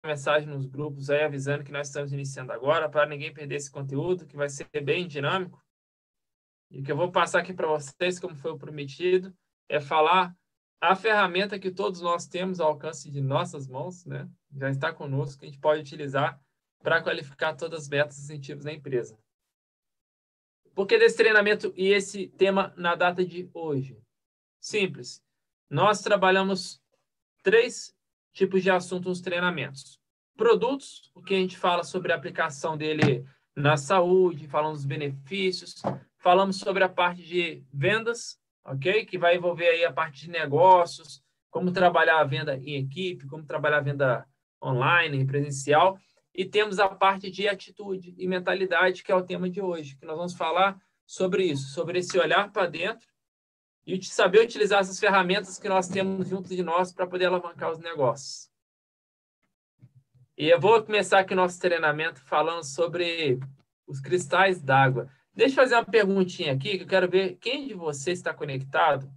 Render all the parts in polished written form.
mensagem nos grupos aí avisando que nós estamos iniciando agora, para ninguém perder esse conteúdo, que vai ser bem dinâmico. E o que eu vou passar aqui para vocês, como foi o prometido, é falar a ferramenta que todos nós temos ao alcance de nossas mãos, né? Já está conosco, que a gente pode utilizar para qualificar todas as metas e incentivos da empresa. Por que desse treinamento e esse tema na data de hoje? Simples. Nós trabalhamos 3 tipos de assuntos nos treinamentos. Produtos, o que a gente fala sobre a aplicação dele na saúde, falamos dos benefícios, falamos sobre a parte de vendas, ok? Que vai envolver aí a parte de negócios, como trabalhar a venda em equipe, como trabalhar a venda online, presencial. E temos a parte de atitude e mentalidade, que é o tema de hoje, que nós vamos falar sobre isso, sobre esse olhar para dentro e saber utilizar essas ferramentas que nós temos junto de nós para poder alavancar os negócios. E eu vou começar aqui o nosso treinamento falando sobre os cristais d'água. Deixa eu fazer uma perguntinha aqui, que eu quero ver quem de vocês está conectado.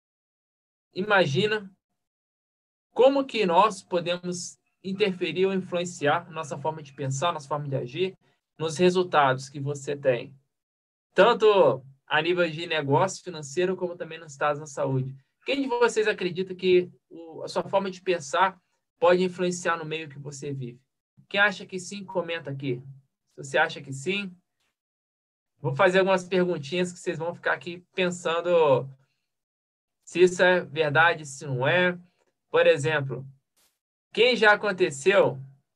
Imagina como que nós podemos interferir ou influenciar nossa forma de pensar, nossa forma de agir, nos resultados que você tem. Tanto a nível de negócio financeiro, como também nos estados da saúde. Quem de vocês acredita que a sua forma de pensar pode influenciar no meio que você vive? Quem acha que sim, comenta aqui. Se você acha que sim, vou fazer algumas perguntinhas que vocês vão ficar aqui pensando se isso é verdade, se não é. Por exemplo, quem já aconteceu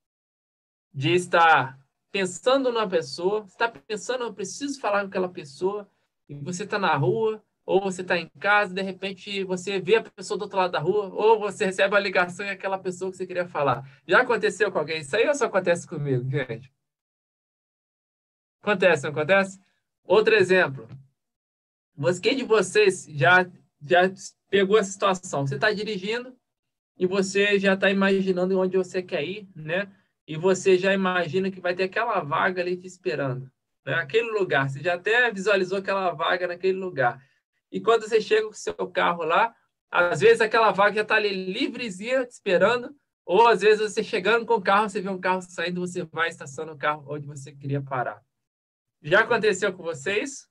de estar pensando numa pessoa, você está pensando, eu preciso falar com aquela pessoa, e você está na rua, ou você está em casa, de repente você vê a pessoa do outro lado da rua, ou você recebe a ligação e é aquela pessoa que você queria falar. Já aconteceu com alguém isso aí ou só acontece comigo, gente? Acontece, não acontece? Outro exemplo. Quem de vocês já pegou essa situação? Você está dirigindo e você já está imaginando onde você quer ir, né? E você já imagina que vai ter aquela vaga ali te esperando, né? Aquele lugar, você já até visualizou aquela vaga naquele lugar. E quando você chega com o seu carro lá, às vezes aquela vaga já está ali livrezinha te esperando, ou às vezes você chegando com o carro, você vê um carro saindo, você vai estacionar o carro onde você queria parar. Já aconteceu com vocês?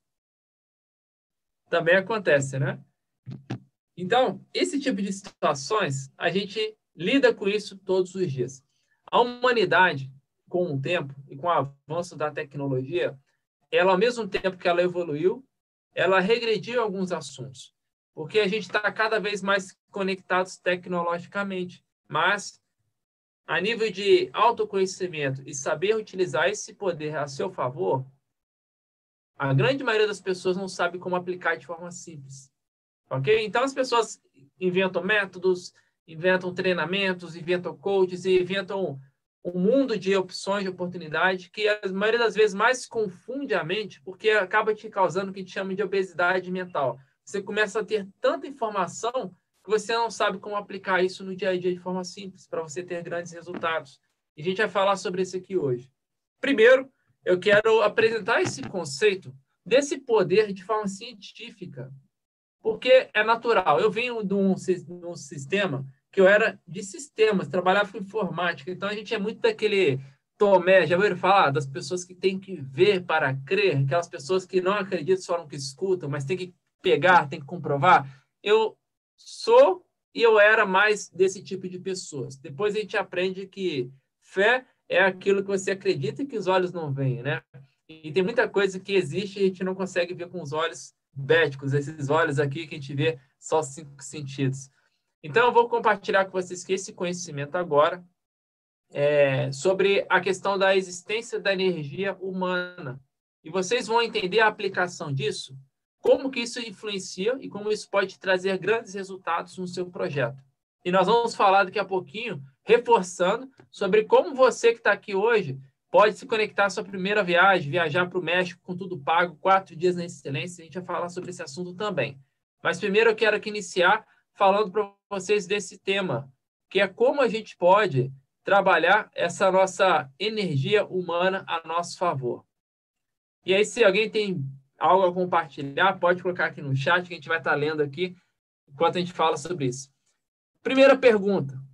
Também acontece, né? Então, esse tipo de situações, a gente lida com isso todos os dias. A humanidade, com o tempo e com o avanço da tecnologia, ela, ao mesmo tempo que ela evoluiu, ela regrediu em alguns assuntos, porque a gente está cada vez mais conectados tecnologicamente. Mas, a nível de autoconhecimento e saber utilizar esse poder a seu favor, a grande maioria das pessoas não sabe como aplicar de forma simples. Ok? Então, as pessoas inventam métodos, inventam treinamentos, inventam coaches e inventam um mundo de opções, de oportunidade, que a maioria das vezes mais confunde a mente, porque acaba te causando o que a gente chama de obesidade mental. Você começa a ter tanta informação que você não sabe como aplicar isso no dia a dia de forma simples, para você ter grandes resultados. E a gente vai falar sobre isso aqui hoje. Primeiro, eu quero apresentar esse conceito desse poder de forma científica, porque é natural. Eu venho de um sistema que eu era de sistemas, trabalhava com informática, então a gente é muito daquele Tomé, já ouviram falar das pessoas que têm que ver para crer, aquelas pessoas que não acreditam só no que escutam, mas tem que pegar, tem que comprovar. Eu sou e eu era mais desse tipo de pessoas. Depois a gente aprende que fé é aquilo que você acredita e que os olhos não veem, né? E tem muita coisa que existe e a gente não consegue ver com os olhos béticos, esses olhos aqui que a gente vê só os 5 sentidos. Então, eu vou compartilhar com vocês esse conhecimento agora sobre a questão da existência da energia humana. E vocês vão entender a aplicação disso, como que isso influencia e como isso pode trazer grandes resultados no seu projeto. E nós vamos falar daqui a pouquinho, reforçando, sobre como você que está aqui hoje pode se conectar à sua primeira viagem, viajar para o México com tudo pago, 4 dias na excelência. A gente vai falar sobre esse assunto também. Mas primeiro eu quero aqui iniciar falando para vocês desse tema, que é como a gente pode trabalhar essa nossa energia humana a nosso favor. E aí, se alguém tem algo a compartilhar, pode colocar aqui no chat, que a gente vai estar lendo aqui enquanto a gente fala sobre isso. Primeira pergunta.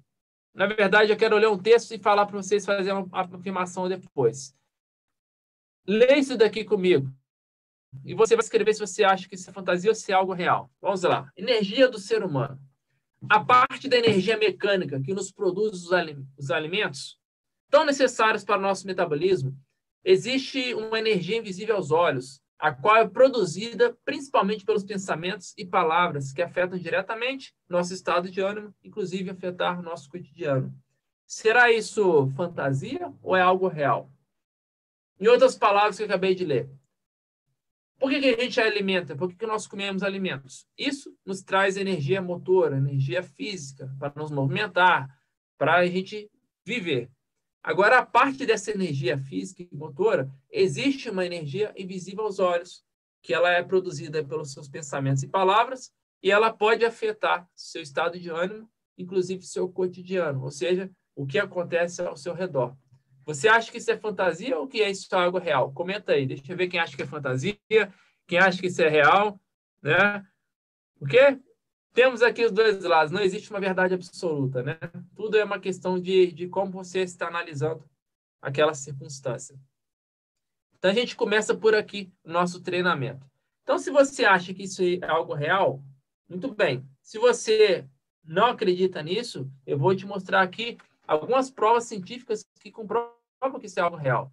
Na verdade, eu quero ler um texto e falar para vocês fazerem uma afirmação depois. Lê isso daqui comigo. E você vai escrever se você acha que isso é fantasia ou se é algo real. Vamos lá. Energia do ser humano. A parte da energia mecânica que nos produz os alimentos, tão necessários para o nosso metabolismo, existe uma energia invisível aos olhos, a qual é produzida principalmente pelos pensamentos e palavras que afetam diretamente nosso estado de ânimo, inclusive afetar o nosso cotidiano. Será isso fantasia ou é algo real? Em outras palavras que eu acabei de ler, por que a gente alimenta? Por que nós comemos alimentos? Isso nos traz energia motora, energia física, para nos movimentar, para a gente viver. Agora, a parte dessa energia física e motora, existe uma energia invisível aos olhos, que ela é produzida pelos seus pensamentos e palavras, e ela pode afetar seu estado de ânimo, inclusive seu cotidiano, ou seja, o que acontece ao seu redor. Você acha que isso é fantasia ou que é isso algo real? Comenta aí, deixa eu ver quem acha que é fantasia, quem acha que isso é real, né? Porque temos aqui os dois lados, não existe uma verdade absoluta, né? Tudo é uma questão de como você está analisando aquela circunstância. Então, a gente começa por aqui o nosso treinamento. Então, se você acha que isso é algo real, muito bem. Se você não acredita nisso, eu vou te mostrar aqui algumas provas científicas que comprovam que isso é algo real.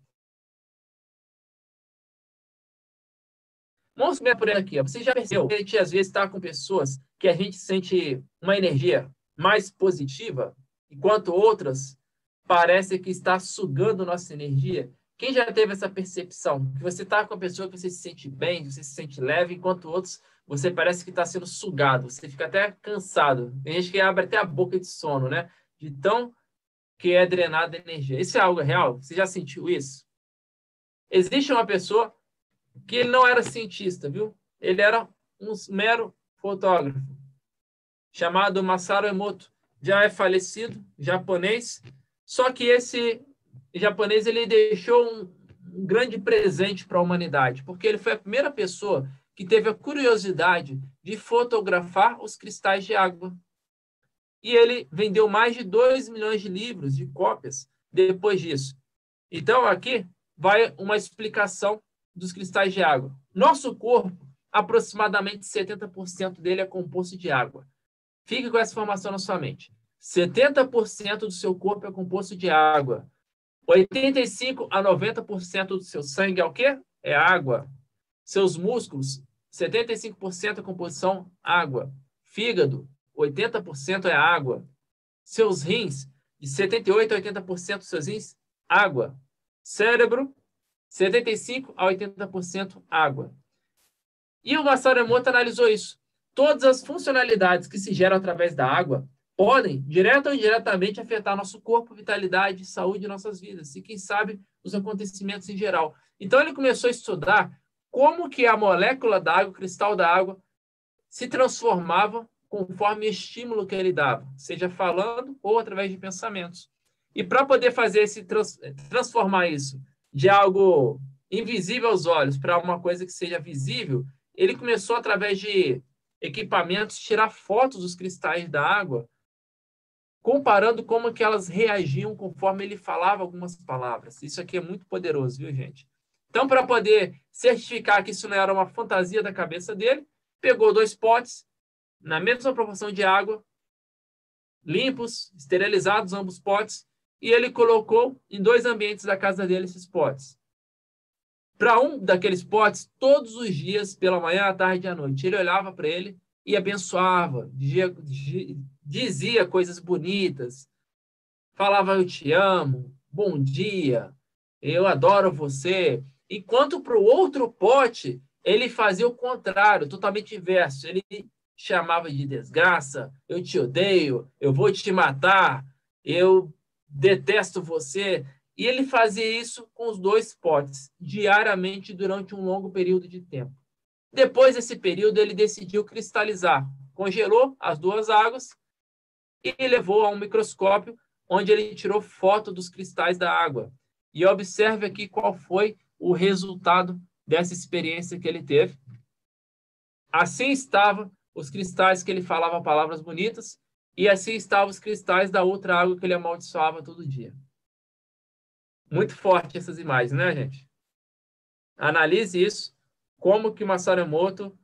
Vamos ver por aqui. Você já percebeu que a gente às vezes está com pessoas que a gente sente uma energia mais positiva, enquanto outras parece que está sugando nossa energia? Quem já teve essa percepção? Que você está com a pessoa que você se sente bem, você se sente leve, enquanto outros você parece que está sendo sugado, você fica até cansado. Tem gente que abre até a boca de sono, né? De tão que é drenada a energia. Isso é algo real? Você já sentiu isso? Existe uma pessoa que ele não era cientista, viu? Ele era um mero fotógrafo, chamado Masaru Emoto. Já é falecido, japonês. Só que esse japonês ele deixou um grande presente para a humanidade, porque ele foi a primeira pessoa que teve a curiosidade de fotografar os cristais de água. E ele vendeu mais de 2 milhões de livros, de cópias, depois disso. Então, aqui vai uma explicação dos cristais de água. Nosso corpo, aproximadamente 70% dele é composto de água. Fique com essa informação na sua mente. 70% do seu corpo é composto de água. 85 a 90% do seu sangue é o quê? É água. Seus músculos, 75% é composição água. Fígado, 80% é água. Seus rins, de 78 a 80% dos seus rins, água. Cérebro, 75 a 80% água. E o Masaru Emoto analisou isso. Todas as funcionalidades que se geram através da água podem, direto ou indiretamente, afetar nosso corpo, vitalidade, saúde e nossas vidas. E, quem sabe, os acontecimentos em geral. Então, ele começou a estudar como que a molécula da água, o cristal da água, se transformava conforme o estímulo que ele dava, seja falando ou através de pensamentos. E para poder fazer transformar isso de algo invisível aos olhos para uma coisa que seja visível, ele começou, através de equipamentos, tirar fotos dos cristais da água, comparando como que elas reagiam conforme ele falava algumas palavras. Isso aqui é muito poderoso, viu, gente? Então, para poder certificar que isso não era uma fantasia da cabeça dele, pegou 2 potes, na mesma proporção de água, limpos, esterilizados ambos potes, e ele colocou em 2 ambientes da casa dele esses potes. Para um daqueles potes, todos os dias, pela manhã, à tarde e à noite, ele olhava para ele e abençoava, dizia coisas bonitas, falava eu te amo, bom dia, eu adoro você. Enquanto para o outro pote, ele fazia o contrário, totalmente inverso. Ele chamava de desgraça, eu te odeio, eu vou te matar, eu detesto você. E ele fazia isso com os 2 potes, diariamente, durante um longo período de tempo. Depois desse período, ele decidiu cristalizar. Congelou as 2 águas e levou a um microscópio, onde ele tirou foto dos cristais da água. E observe aqui qual foi o resultado dessa experiência que ele teve. Assim estavam os cristais que ele falava palavras bonitas, e assim estavam os cristais da outra água que ele amaldiçoava todo dia. Muito forte essas imagens, né, gente? Analise isso, como que Masaru Emoto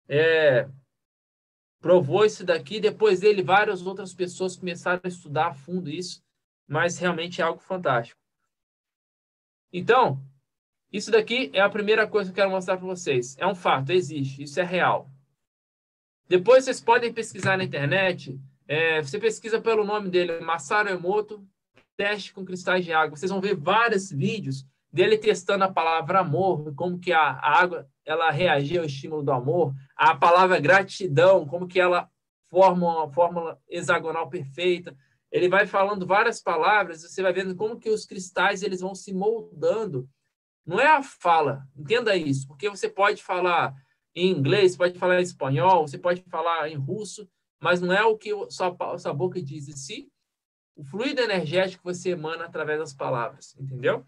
provou isso daqui. Depois dele, várias outras pessoas começaram a estudar a fundo isso, mas realmente é algo fantástico. Então, isso daqui é a primeira coisa que eu quero mostrar para vocês. É um fato, existe, isso é real. Depois vocês podem pesquisar na internet, você pesquisa pelo nome dele, Masaru Emoto, teste com cristais de água. Vocês vão ver vários vídeos dele testando a palavra amor, como que a água ela reagia ao estímulo do amor, a palavra gratidão, como que ela forma uma fórmula hexagonal perfeita. Ele vai falando várias palavras, você vai vendo como que os cristais eles vão se moldando. Não é a fala, entenda isso, porque você pode falar em inglês, pode falar em espanhol, você pode falar em russo, mas não é o que sua boca diz, e sim o fluido energético que você emana através das palavras, entendeu?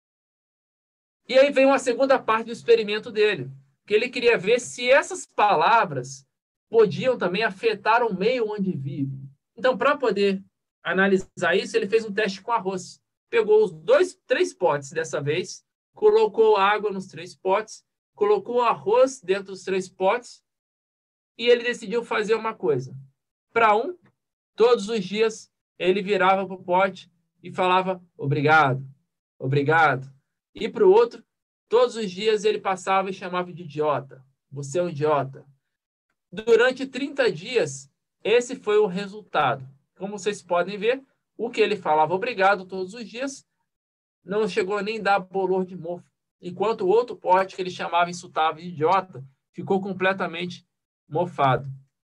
E aí vem uma segunda parte do experimento dele, que ele queria ver se essas palavras podiam também afetar o meio onde vive. Então, para poder analisar isso, ele fez um teste com arroz. Pegou os 3 potes dessa vez, colocou água nos 3 potes, colocou arroz dentro dos 3 potes e ele decidiu fazer uma coisa. Para todos os dias, ele virava para o pote e falava obrigado, obrigado. E para o outro, todos os dias ele passava e chamava de idiota. Você é um idiota. Durante 30 dias, esse foi o resultado. Como vocês podem ver, o que ele falava obrigado todos os dias não chegou a nem dar bolor de mofo. Enquanto o outro pote que ele chamava e insultava de idiota ficou completamente mofado.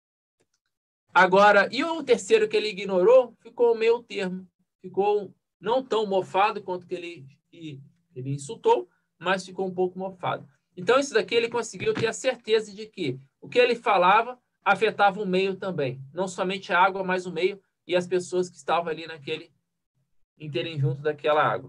Agora, e o terceiro que ele ignorou, ficou meio termo. Ficou não tão mofado quanto que ele insultou, mas ficou um pouco mofado. Então, isso daqui ele conseguiu ter a certeza de que o que ele falava afetava o meio também. Não somente a água, mas o meio e as pessoas que estavam ali naquele interem junto daquela água.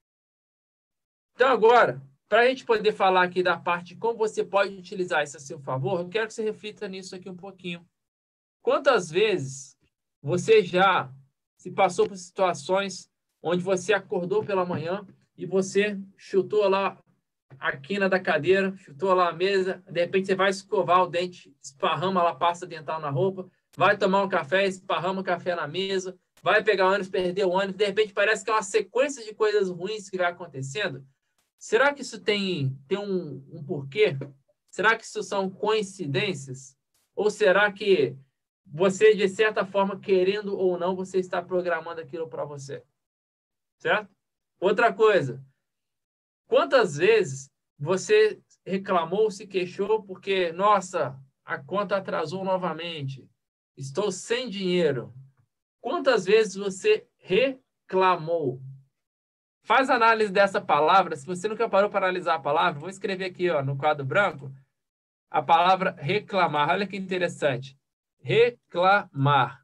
Então, agora, para a gente poder falar aqui da parte de como você pode utilizar isso a seu favor, eu quero que você reflita nisso aqui um pouquinho. Quantas vezes você já se passou por situações onde você acordou pela manhã e você chutou lá a quina da cadeira, chutou lá a mesa, de repente você vai escovar o dente, esparrama lá a pasta dental na roupa, vai tomar um café, esparrama o café na mesa, vai pegar o ônibus, perder o ônibus, de repente parece que é uma sequência de coisas ruins que vai acontecendo. Será que isso tem um porquê? Será que isso são coincidências? Ou será que você, de certa forma, querendo ou não, você está programando aquilo para você? Certo? Outra coisa, quantas vezes você reclamou, se queixou porque, nossa, a conta atrasou novamente, estou sem dinheiro? Quantas vezes você reclamou? Faz análise dessa palavra. Se você nunca parou para analisar a palavra, vou escrever aqui ó, no quadro branco a palavra reclamar. Olha que interessante. Reclamar.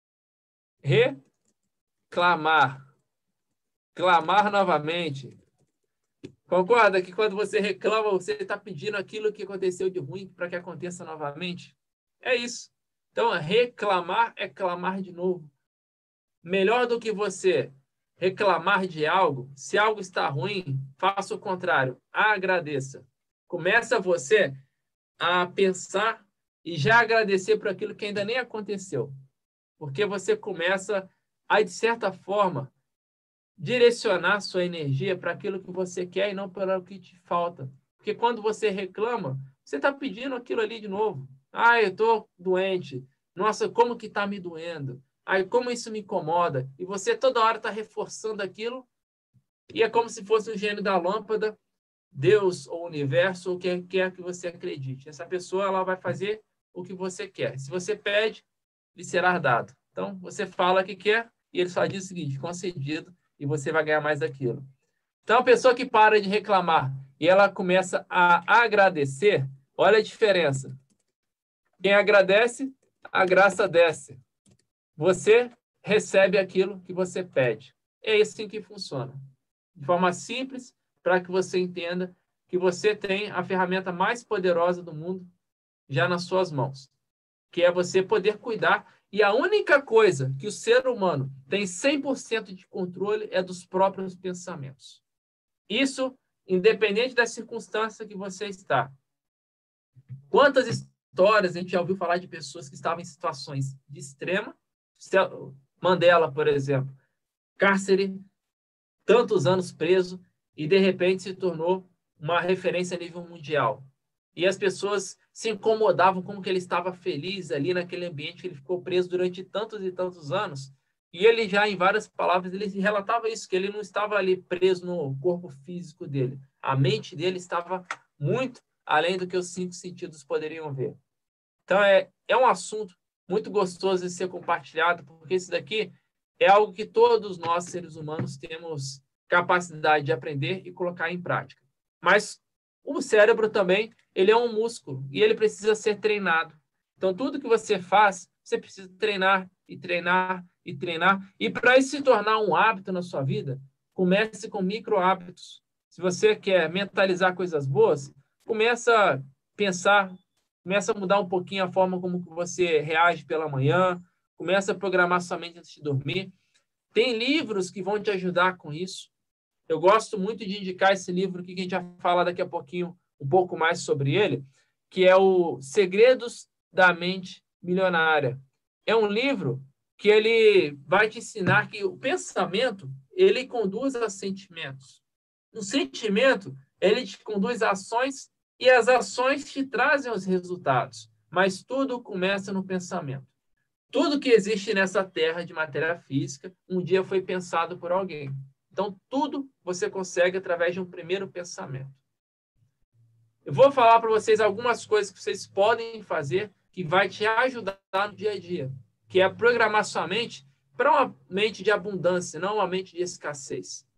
Reclamar. Clamar novamente. Concorda que quando você reclama, você está pedindo aquilo que aconteceu de ruim para que aconteça novamente? É isso. Então, reclamar é clamar de novo. Melhor do que você reclamar de algo, se algo está ruim, faça o contrário. Agradeça. Começa você a pensar e já agradecer por aquilo que ainda nem aconteceu. Porque você começa a, de certa forma, direcionar sua energia para aquilo que você quer e não para o que te falta. Porque quando você reclama, você está pedindo aquilo ali de novo. Ah, eu estou doente. Nossa, como que está me doendo? Ai, como isso me incomoda. E você toda hora está reforçando aquilo e é como se fosse o gênio da lâmpada, Deus ou o universo, ou quem quer que você acredite. Essa pessoa ela vai fazer o que você quer. Se você pede, lhe será dado. Então, você fala que quer e ele só diz o seguinte, concedido, e você vai ganhar mais daquilo. Então, a pessoa que para de reclamar e ela começa a agradecer, olha a diferença. Quem agradece, a graça desce. Você recebe aquilo que você pede. É assim que funciona. De forma simples, para que você entenda que você tem a ferramenta mais poderosa do mundo já nas suas mãos, que é você poder cuidar E a única coisa que o ser humano tem 100% de controle é dos próprios pensamentos. Isso, independente da circunstância que você está. Quantas histórias a gente já ouviu falar de pessoas que estavam em situações de extrema? Mandela, por exemplo, cárcere, tantos anos preso, e de repente se tornou uma referência a nível mundial. E as pessoas se incomodavam como que ele estava feliz ali naquele ambiente que ele ficou preso durante tantos e tantos anos. E ele já, em várias palavras, ele relatava isso, que ele não estava ali preso no corpo físico dele. A mente dele estava muito além do que os 5 sentidos poderiam ver. Então, é um assunto muito gostoso de ser compartilhado, porque isso daqui é algo que todos nós, seres humanos, temos capacidade de aprender e colocar em prática. Mas o cérebro também, ele é um músculo e ele precisa ser treinado. Então, tudo que você faz, você precisa treinar e treinar e treinar. E para isso se tornar um hábito na sua vida, comece com micro hábitos. Se você quer mentalizar coisas boas, começa a pensar, começa a mudar um pouquinho a forma como você reage pela manhã, começa a programar sua mente antes de dormir. Tem livros que vão te ajudar com isso. Eu gosto muito de indicar esse livro aqui, que a gente vai falar daqui a pouquinho um pouco mais sobre ele, que é o Segredos da Mente Milionária. É um livro que ele vai te ensinar que o pensamento, ele conduz a sentimentos. O sentimento, ele te conduz a ações e as ações te trazem os resultados. Mas tudo começa no pensamento. Tudo que existe nessa terra de matéria física, um dia foi pensado por alguém. Então, tudo você consegue através de um primeiro pensamento. Eu vou falar para vocês algumas coisas que vocês podem fazer que vai te ajudar no dia a dia, que é programar sua mente para uma mente de abundância, não uma mente de escassez.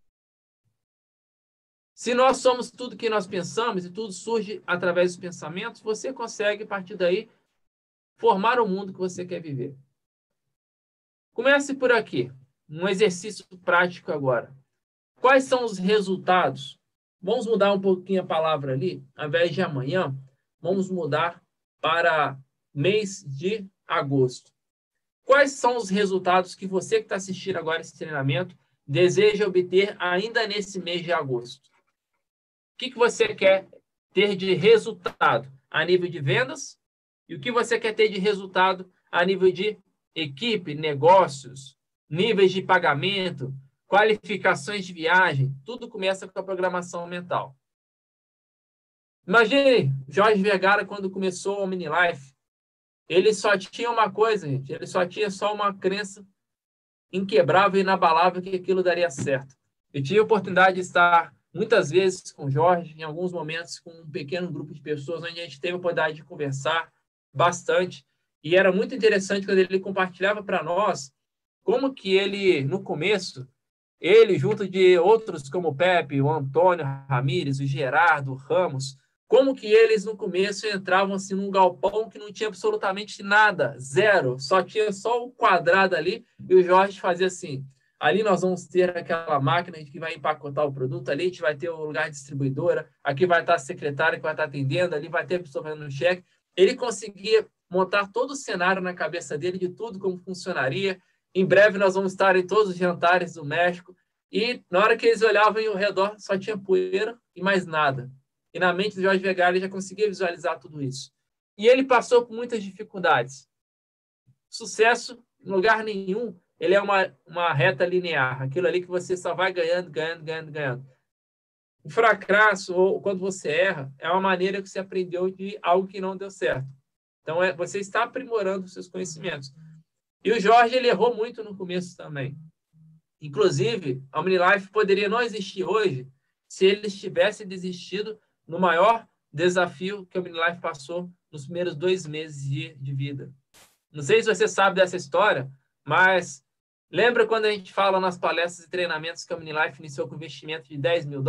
Se nós somos tudo que nós pensamos e tudo surge através dos pensamentos, você consegue, a partir daí, formar o mundo que você quer viver. Comece por aqui, um exercício prático agora. Quais são os resultados? Vamos mudar um pouquinho a palavra ali. Ao invés de amanhã, vamos mudar para mês de agosto. Quais são os resultados que você que está assistindo agora esse treinamento deseja obter ainda nesse mês de agosto? O que você quer ter de resultado a nível de vendas? E o que você quer ter de resultado a nível de equipe, negócios, níveis de pagamento, qualificações de viagem? Tudo começa com a programação mental. Imagine Jorge Vergara quando começou o OmniLife. Ele só tinha uma coisa, gente. Ele só tinha uma crença inquebrável e inabalável que aquilo daria certo. Eu tive a oportunidade de estar muitas vezes com o Jorge, em alguns momentos com um pequeno grupo de pessoas, onde a gente teve a oportunidade de conversar bastante. E era muito interessante quando ele compartilhava para nós como que ele, no começo, ele, junto de outros como o Pepe, o Antônio Ramírez, o Gerardo, o Ramos, como que eles, no começo, entravam assim, num galpão que não tinha absolutamente nada, zero, tinha só o quadrado ali, e o Jorge fazia assim, ali nós vamos ter aquela máquina que vai empacotar o produto, ali a gente vai ter o lugar de distribuidora, aqui vai estar a secretária que vai estar atendendo, ali vai ter a pessoa fazendo um cheque. Ele conseguia montar todo o cenário na cabeça dele, de tudo como funcionaria. Em breve nós vamos estar em todos os jantares do México, e na hora que eles olhavam ao redor, só tinha poeira e mais nada. E na mente do Jorge Vergara ele já conseguia visualizar tudo isso. E ele passou por muitas dificuldades. Sucesso, em lugar nenhum, ele é uma reta linear. Aquilo ali que você só vai ganhando, ganhando, ganhando, ganhando. O fracasso, ou quando você erra, é uma maneira que você aprendeu de algo que não deu certo. Então, você está aprimorando os seus conhecimentos. E o Jorge, ele errou muito no começo também. Inclusive, a OmniLife poderia não existir hoje se eles tivessem desistido no maior desafio que a OmniLife passou nos primeiros 2 meses de vida. Não sei se você sabe dessa história, mas lembra quando a gente fala nas palestras e treinamentos que a OmniLife iniciou com investimento de $10 mil?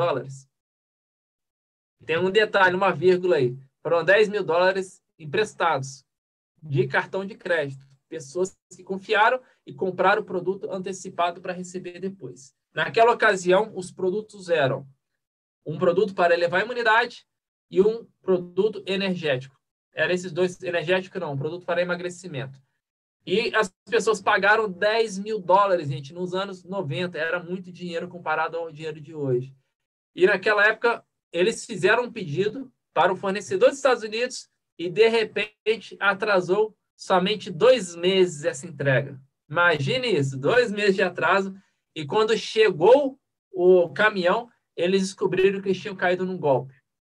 Tem um detalhe, uma vírgula aí. Foram $10 mil emprestados de cartão de crédito. Pessoas que confiaram e compraram o produto antecipado para receber depois. Naquela ocasião, os produtos eram um produto para elevar a imunidade e um produto energético. Eram esses dois, energético não, um produto para emagrecimento. E as pessoas pagaram 10 mil dólares, gente, nos anos 90. Era muito dinheiro comparado ao dinheiro de hoje. E naquela época, eles fizeram um pedido para o fornecedor dos Estados Unidos e, de repente, atrasou somente 2 meses essa entrega. Imagine isso, 2 meses de atraso. E quando chegou o caminhão, eles descobriram que eles tinham caído num golpe.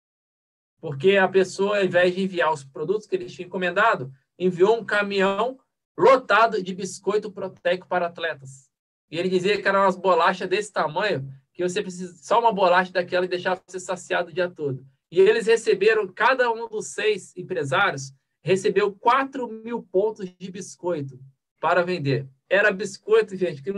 Porque a pessoa, ao invés de enviar os produtos que eles tinham encomendado, enviou um caminhão lotado de biscoito proteico para atletas. E ele dizia que eram umas bolachas desse tamanho, que você precisa só uma bolacha daquela e deixar você saciado o dia todo. E eles receberam, cada um dos 6 empresários recebeu 4 mil pontos de biscoito para vender. Era biscoito, gente, que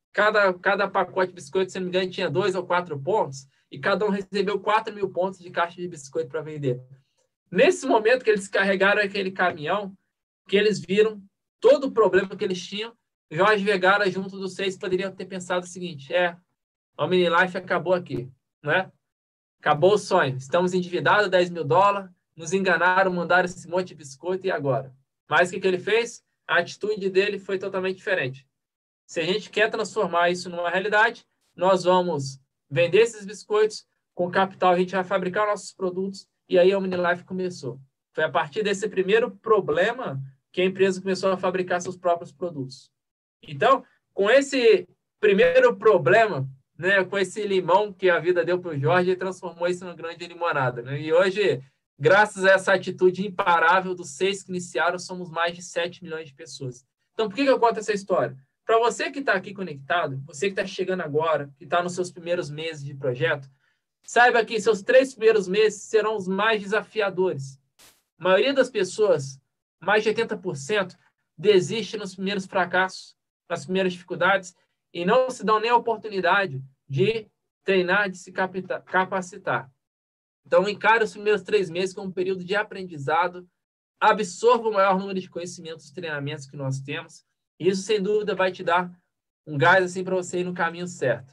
cada pacote de biscoito, se não me engano, tinha 2 ou 4 pontos, e cada um recebeu 4 mil pontos de caixa de biscoito para vender. Nesse momento que eles carregaram aquele caminhão, que eles viram todo o problema que eles tinham, Jorge Vergara, junto dos 6, poderiam ter pensado o seguinte: a Omnilife acabou aqui, né? Acabou o sonho. Estamos endividados, 10 mil dólares, nos enganaram, mandaram esse monte de biscoito, e agora? Mas o que ele fez? A atitude dele foi totalmente diferente. Se a gente quer transformar isso numa realidade, nós vamos vender esses biscoitos, com capital a gente vai fabricar nossos produtos, e aí a Omnilife começou. Foi a partir desse primeiro problema que a empresa começou a fabricar seus próprios produtos. Então, com esse primeiro problema, né, com esse limão que a vida deu para o Jorge, ele transformou isso numa grande limonada. Né? E hoje, graças a essa atitude imparável dos 6 que iniciaram, somos mais de 7 milhões de pessoas. Então, por que eu conto essa história? Para você que está aqui conectado, você que está chegando agora, que está nos seus primeiros meses de projeto, saiba que seus 3 primeiros meses serão os mais desafiadores. A maioria das pessoas, mais de 80%, desiste nos primeiros fracassos, nas primeiras dificuldades, e não se dão nem a oportunidade de treinar, de se capacitar. Então, encare os primeiros 3 meses como um período de aprendizado, absorva o maior número de conhecimentos e treinamentos que nós temos, e isso, sem dúvida, vai te dar um gás assim, para você ir no caminho certo.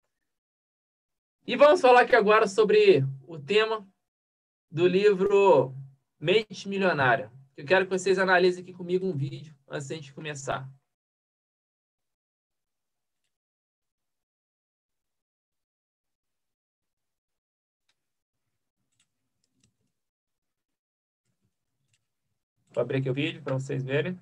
E vamos falar aqui agora sobre o tema do livro Mente Milionária. Eu quero que vocês analisem aqui comigo um vídeo antes de a gente começar. Vou abrir aqui o vídeo para vocês verem.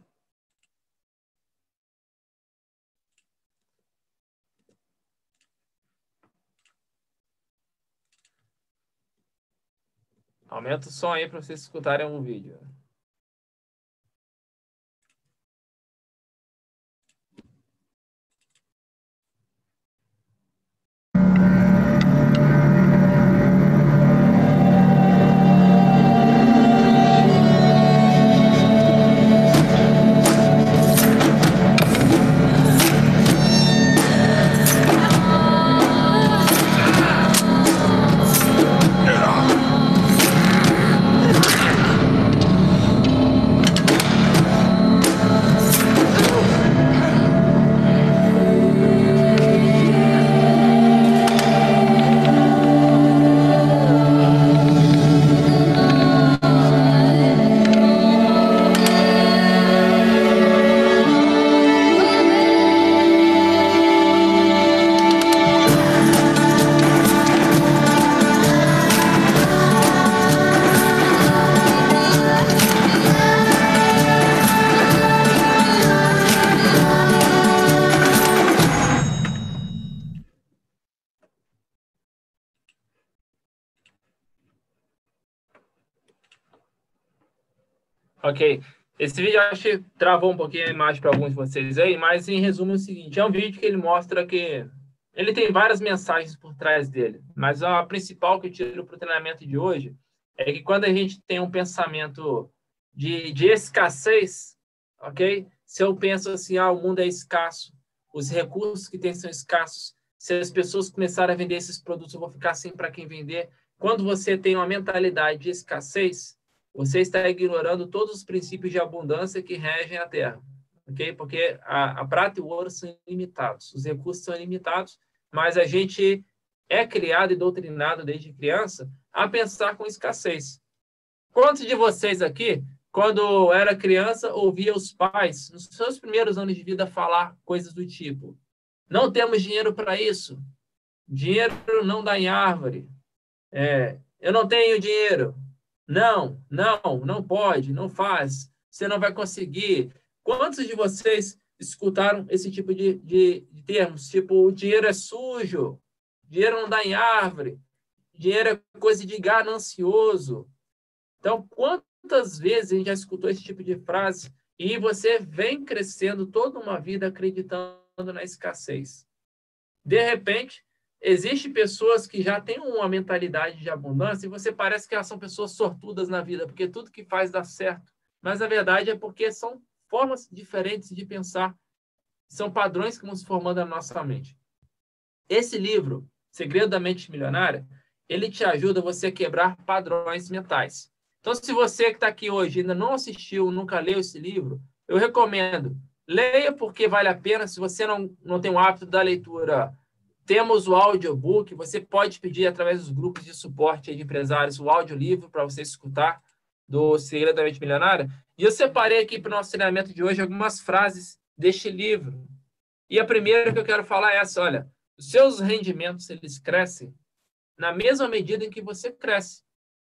Aumenta o som aí para vocês escutarem um vídeo. Ok. Esse vídeo eu acho que travou um pouquinho a imagem para alguns de vocês aí, mas em resumo é o seguinte: é um vídeo que ele mostra que ele tem várias mensagens por trás dele, mas a principal que eu tiro para o treinamento de hoje é que quando a gente tem um pensamento de escassez, ok? Se eu penso assim, o mundo é escasso, os recursos que tem são escassos, se as pessoas começarem a vender esses produtos, eu vou ficar sem para quem vender. Quando você tem uma mentalidade de escassez, você está ignorando todos os princípios de abundância que regem a Terra, ok? Porque a prata e o ouro são ilimitados, os recursos são ilimitados, mas a gente é criado e doutrinado desde criança a pensar com escassez. Quantos de vocês aqui quando era criança, ouvia os pais, nos seus primeiros anos de vida, falar coisas do tipo: não temos dinheiro para isso, dinheiro não dá em árvore, eu não tenho dinheiro, não pode, não faz, você não vai conseguir. Quantos de vocês escutaram esse tipo de termos? Tipo, o dinheiro é sujo, dinheiro não dá em árvore, dinheiro é coisa de ganancioso. Então, quantas vezes a gente já escutou esse tipo de frase e você vem crescendo toda uma vida acreditando na escassez? De repente, existem pessoas que já têm uma mentalidade de abundância e você parece que elas são pessoas sortudas na vida, porque tudo que faz dá certo. Mas a verdade é porque são formas diferentes de pensar, são padrões que vão se formando na nossa mente. Esse livro, Segredo da Mente Milionária, ele te ajuda você a quebrar padrões mentais. Então, se você que está aqui hoje ainda não assistiu, nunca leu esse livro, eu recomendo. Leia porque vale a pena. Se você não tem o hábito da leitura, temos o audiobook. Você pode pedir através dos grupos de suporte de empresários o audiolivro para você escutar do Segredo da Mente Milionária. E eu separei aqui para o nosso treinamento de hoje algumas frases deste livro. E a primeira que eu quero falar é essa: olha, os seus rendimentos eles crescem na mesma medida em que você cresce.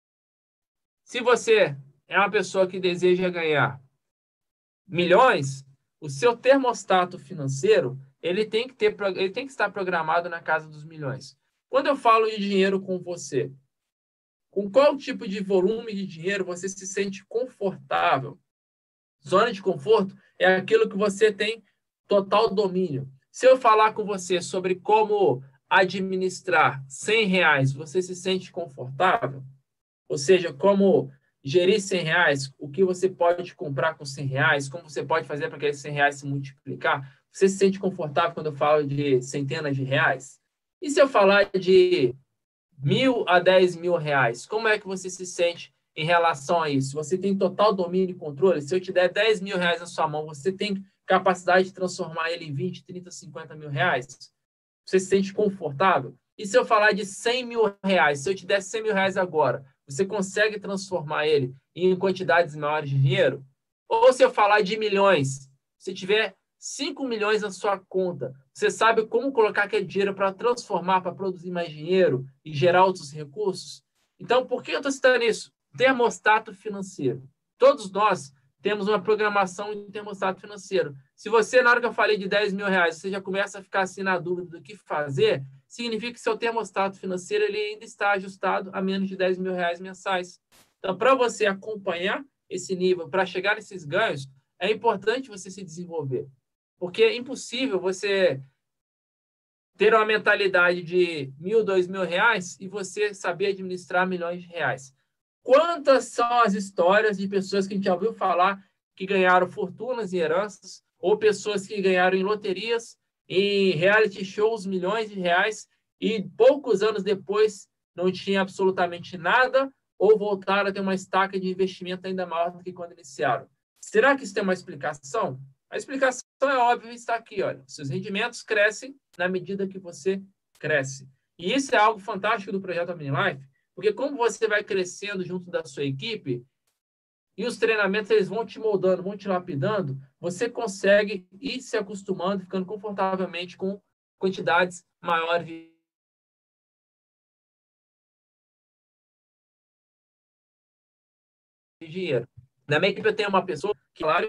Se você é uma pessoa que deseja ganhar milhões, o seu termostato financeiro ele tem que estar programado na casa dos milhões. Quando eu falo de dinheiro com você, com qual tipo de volume de dinheiro você se sente confortável? Zona de conforto é aquilo que você tem total domínio. Se eu falar com você sobre como administrar R$ 100, você se sente confortável? Ou seja, como gerir R$ 100, o que você pode comprar com R$ 100, como você pode fazer para aqueles R$ 100 se multiplicar? Você se sente confortável quando eu falo de centenas de reais? E se eu falar de R$ 1.000 a R$ 10.000, como é que você se sente em relação a isso? Você tem total domínio e controle? Se eu te der R$ 10.000 na sua mão, você tem capacidade de transformar ele em 20, 30, 50 mil reais? Você se sente confortável? E se eu falar de R$ 100.000, se eu te der R$ 100.000 agora, você consegue transformar ele em quantidades maiores de dinheiro? Ou se eu falar de milhões, se tiver 5 milhões na sua conta, você sabe como colocar aquele dinheiro para transformar, para produzir mais dinheiro e gerar outros recursos? Então, por que eu estou citando isso? Termostato financeiro. Todos nós temos uma programação de termostato financeiro. Se você, na hora que eu falei de R$ 10.000, você já começa a ficar assim na dúvida do que fazer, significa que seu termostato financeiro ele ainda está ajustado a menos de R$ 10.000 mensais. Então, para você acompanhar esse nível, para chegar nesses ganhos, é importante você se desenvolver. Porque é impossível você ter uma mentalidade de R$ 1.000, R$ 2.000 e você saber administrar milhões de reais. Quantas são as histórias de pessoas que a gente já ouviu falar que ganharam fortunas e heranças, ou pessoas que ganharam em loterias, em reality shows, milhões de reais, e poucos anos depois não tinha absolutamente nada, ou voltaram a ter uma estaca de investimento ainda maior do que quando iniciaram? Será que isso tem uma explicação? A explicação é óbvia, está aqui, olha. Seus rendimentos crescem na medida que você cresce. E isso é algo fantástico do projeto OmniLife, porque como você vai crescendo junto da sua equipe e os treinamentos eles vão te moldando, vão te lapidando, você consegue ir se acostumando, ficando confortavelmente com quantidades maiores de dinheiro. Na minha equipe eu tenho uma pessoa que lá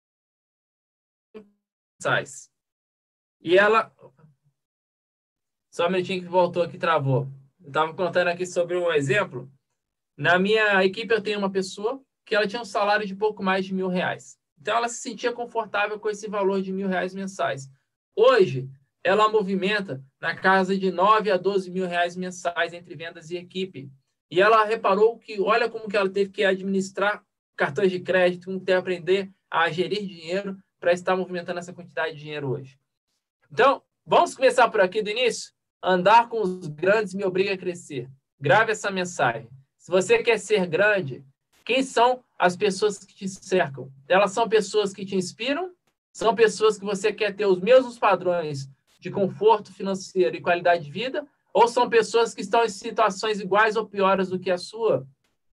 sai. E ela... Só um minutinho que voltou aqui, travou. Eu estava contando aqui sobre um exemplo. Na minha equipe eu tenho uma pessoa que ela tinha um salário de pouco mais de R$ 1.000. Então ela se sentia confortável com esse valor de R$ 1.000 mensais. Hoje, ela movimenta na casa de 9 a 12 mil reais mensais entre vendas e equipe. E ela reparou que, olha como que ela teve que administrar cartões de crédito, como ter que aprender a gerir dinheiro para estar movimentando essa quantidade de dinheiro hoje. Então, vamos começar por aqui do início? Andar com os grandes me obriga a crescer. Grave essa mensagem. Se você quer ser grande, quem são as pessoas que te cercam? Elas são pessoas que te inspiram? São pessoas que você quer ter os mesmos padrões de conforto financeiro e qualidade de vida? Ou são pessoas que estão em situações iguais ou piores do que a sua?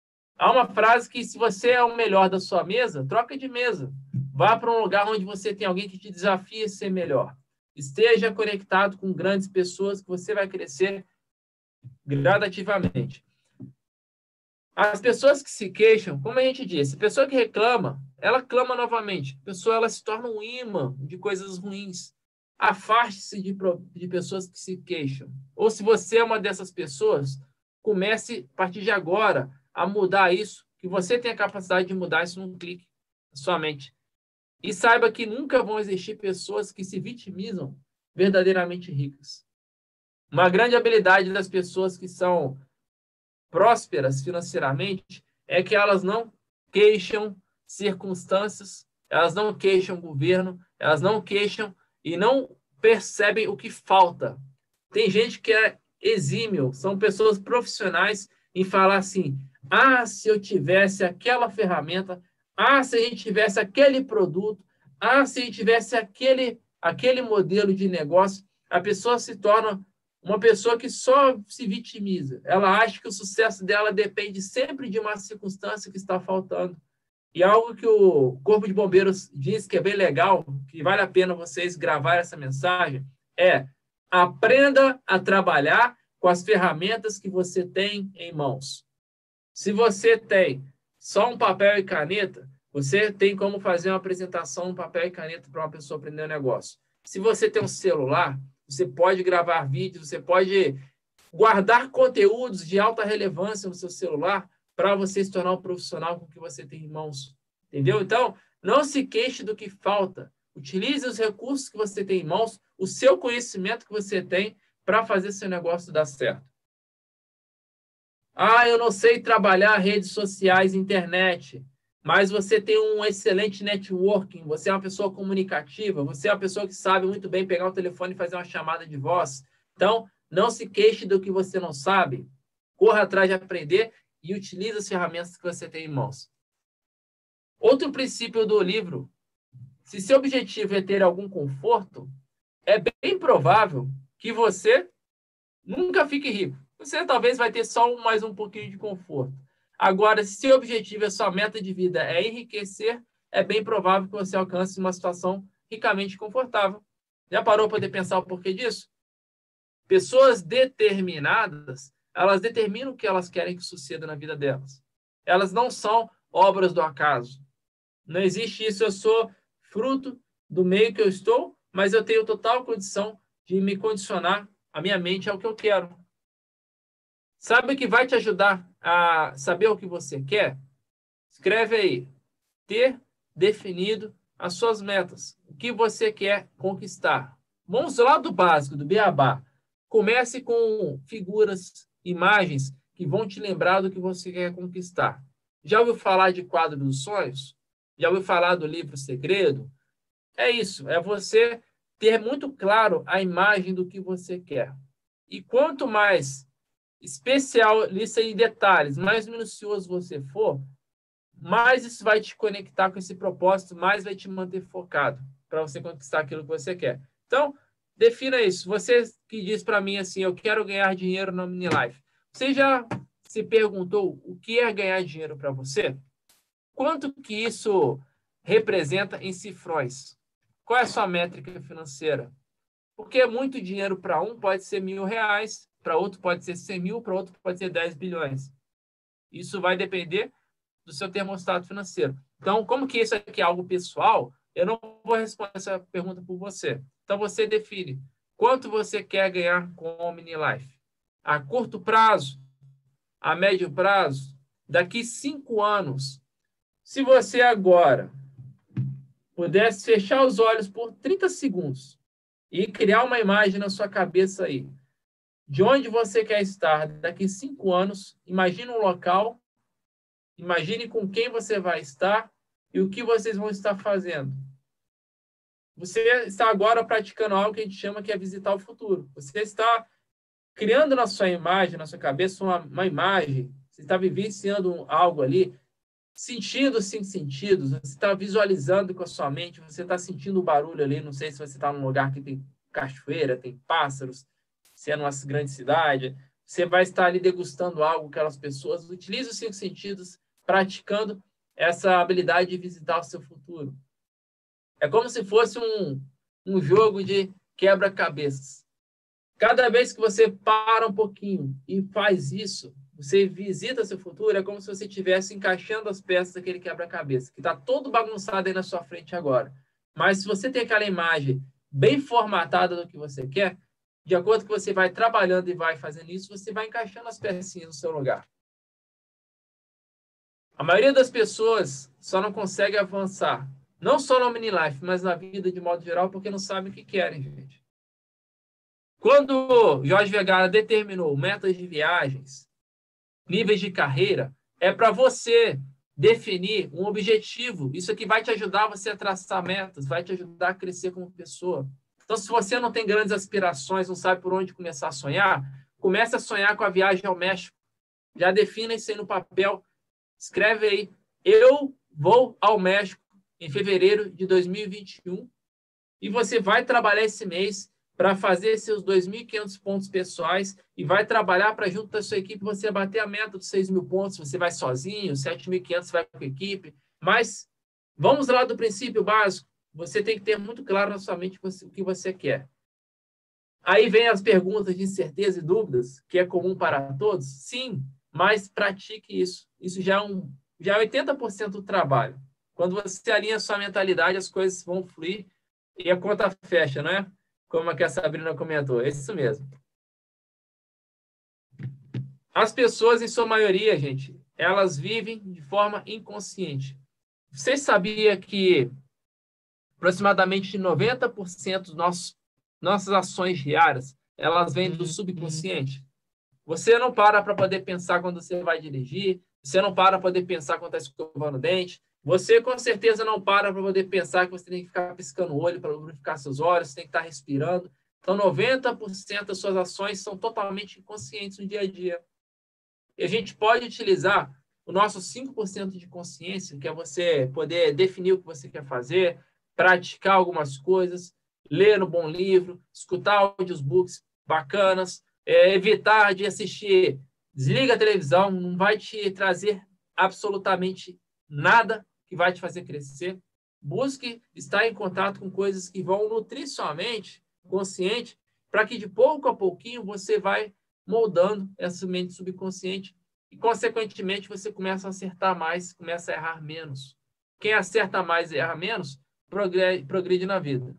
Há uma frase que, se você é o melhor da sua mesa, troca de mesa. Vá para um lugar onde você tem alguém que te desafie a ser melhor. Esteja conectado com grandes pessoas que você vai crescer gradativamente. As pessoas que se queixam, como a gente disse, a pessoa que reclama, ela clama novamente. A pessoa, ela se torna um imã de coisas ruins. Afaste-se de pessoas que se queixam. Ou, se você é uma dessas pessoas, comece, a partir de agora, a mudar isso, que você tem a capacidade de mudar isso num clique na sua mente. E saiba que nunca vão existir pessoas que se vitimizam verdadeiramente ricas. Uma grande habilidade das pessoas que são prósperas financeiramente é que elas não queixam circunstâncias, elas não queixam governo, elas não queixam e não percebem o que falta. Tem gente que é exímio, são pessoas profissionais em falar assim: ah, se eu tivesse aquela ferramenta, ah, se a gente tivesse aquele produto, ah, se a gente tivesse aquele modelo de negócio. A pessoa se torna uma pessoa que só se vitimiza. Ela acha que o sucesso dela depende sempre de uma circunstância que está faltando. E algo que o Corpo de Bombeiros diz que é bem legal, que vale a pena vocês gravar essa mensagem, é: aprenda a trabalhar com as ferramentas que você tem em mãos. Se você tem só um papel e caneta, você tem como fazer uma apresentação no papel e caneta para uma pessoa aprender um negócio. Se você tem um celular, você pode gravar vídeos, você pode guardar conteúdos de alta relevância no seu celular para você se tornar um profissional com o que você tem em mãos. Entendeu? Então, não se queixe do que falta. Utilize os recursos que você tem em mãos, o seu conhecimento que você tem para fazer seu negócio dar certo. Ah, eu não sei trabalhar redes sociais, internet, mas você tem um excelente networking, você é uma pessoa comunicativa, você é uma pessoa que sabe muito bem pegar o telefone e fazer uma chamada de voz. Então, não se queixe do que você não sabe, corra atrás de aprender e utilize as ferramentas que você tem em mãos. Outro princípio do livro: se seu objetivo é ter algum conforto, é bem provável que você nunca fique rico. Você talvez vai ter só mais um pouquinho de conforto. Agora, se seu objetivo, a sua meta de vida é enriquecer, é bem provável que você alcance uma situação ricamente confortável. Já parou para poder pensar o porquê disso? Pessoas determinadas, elas determinam o que elas querem que suceda na vida delas. Elas não são obras do acaso. Não existe isso. Eu sou fruto do meio que eu estou, mas eu tenho total condição de me condicionar a minha mente ao que eu quero. Sabe o que vai te ajudar a saber o que você quer? Escreve aí: ter definido as suas metas. O que você quer conquistar? Vamos lá do básico, do beabá. Comece com figuras, imagens que vão te lembrar do que você quer conquistar. Já ouviu falar de quadro dos sonhos? Já ouviu falar do livro Segredo? É isso, é você ter muito claro a imagem do que você quer. E quanto mais especialista em detalhes, mais minucioso você for, mais isso vai te conectar com esse propósito, mais vai te manter focado para você conquistar aquilo que você quer. Então, defina isso. Você que diz para mim assim: eu quero ganhar dinheiro na Minilife. Você já se perguntou o que é ganhar dinheiro para você? Quanto que isso representa em cifrões? Qual é a sua métrica financeira? Porque muito dinheiro para um pode ser R$ 1.000, para outro pode ser 100 mil, para outro pode ser 10 bilhões. Isso vai depender do seu termostato financeiro. Então, como que isso aqui é algo pessoal, eu não vou responder essa pergunta por você. Então, você define quanto você quer ganhar com o Minilife. A curto prazo, a médio prazo, daqui 5 anos. Se você agora pudesse fechar os olhos por 30 segundos e criar uma imagem na sua cabeça aí, de onde você quer estar daqui 5 anos, imagine um local, imagine com quem você vai estar e o que vocês vão estar fazendo. Você está agora praticando algo que a gente chama que é visitar o futuro. Você está criando na sua imagem, na sua cabeça, uma imagem. Você está vivenciando algo ali, sentindo os 5 sentidos. Você está visualizando com a sua mente, você está sentindo o barulho ali. Não sei se você está num lugar que tem cachoeira, tem pássaros, se é numa grande cidade. Você vai estar ali degustando algo, aquelas pessoas. Utilize os 5 sentidos praticando essa habilidade de visitar o seu futuro. É como se fosse um jogo de quebra-cabeças. Cada vez que você para um pouquinho e faz isso, você visita seu futuro, é como se você estivesse encaixando as peças daquele quebra-cabeça, que está todo bagunçado aí na sua frente agora. Mas se você tem aquela imagem bem formatada do que você quer, de acordo com que você vai trabalhando e vai fazendo isso, você vai encaixando as pecinhas no seu lugar. A maioria das pessoas só não consegue avançar, não só no mini life, mas na vida de modo geral, porque não sabem o que querem, gente. Quando Jorge Vergara determinou metas de viagens, níveis de carreira, é para você definir um objetivo. Isso aqui vai te ajudar você a traçar metas, vai te ajudar a crescer como pessoa. Então, se você não tem grandes aspirações, não sabe por onde começar a sonhar, comece a sonhar com a viagem ao México. Já defina isso aí no papel. Escreve aí, eu vou ao México em fevereiro de 2021 e você vai trabalhar esse mês para fazer seus 2.500 pontos pessoais e vai trabalhar para, junto da sua equipe, você bater a meta dos 6.000 pontos. Você vai sozinho, 7.500 vai com a equipe. Mas vamos lá do princípio básico. Você tem que ter muito claro na sua mente o que você quer. Aí vem as perguntas de incerteza e dúvidas, que é comum para todos. Sim, mas pratique isso. Isso já é 80% do trabalho. Quando você alinha a sua mentalidade, as coisas vão fluir e a conta fecha, não é? Como a Sabrina comentou. É isso mesmo. As pessoas, em sua maioria, gente, elas vivem de forma inconsciente. Você sabia que aproximadamente 90% das nossas ações diárias, elas vêm do subconsciente? Você não para poder pensar quando você vai dirigir, você não para poder pensar quando está escovando o dente, você com certeza não para poder pensar que você tem que ficar piscando o olho para lubrificar seus olhos, você tem que estar respirando. Então, 90% das suas ações são totalmente inconscientes no dia a dia. E a gente pode utilizar o nosso 5% de consciência, que é você poder definir o que você quer fazer, praticar algumas coisas, ler um bom livro, escutar audiobooks bacanas, evitar de assistir. Desliga a televisão, não vai te trazer absolutamente nada que vai te fazer crescer. Busque estar em contato com coisas que vão nutrir sua mente consciente, para que de pouco a pouquinho você vai moldando essa mente subconsciente e, consequentemente, você começa a acertar mais, começa a errar menos. Quem acerta mais e erra menos, progride na vida.